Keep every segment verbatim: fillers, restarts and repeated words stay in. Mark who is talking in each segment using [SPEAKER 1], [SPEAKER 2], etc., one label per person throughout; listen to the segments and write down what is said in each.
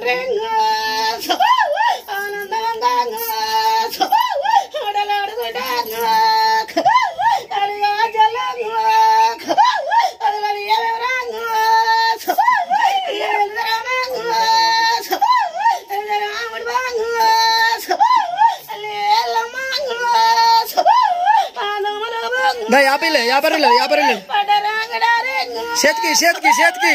[SPEAKER 1] యాభై యాభై యాభై చేతికి చేతికి చేతికి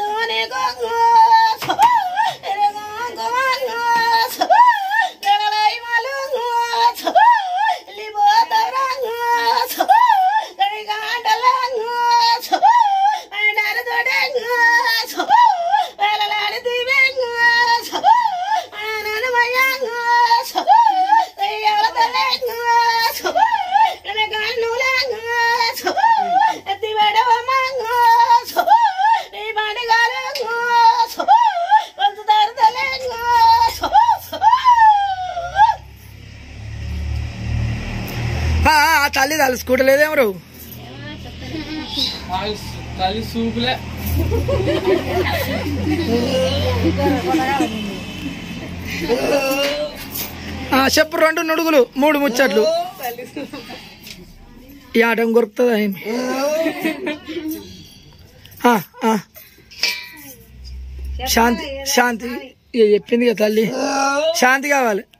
[SPEAKER 1] తల్లి తలుసుకుంటలేదేమరు
[SPEAKER 2] తల్లి సూపులే
[SPEAKER 1] చెప్పు రెండు నుడుగులు మూడు ముచ్చట్లు ఈ ఆటం కొరుకుతుందా శాంతి శాంతి చెప్పింది కదా తల్లి శాంతి కావాలి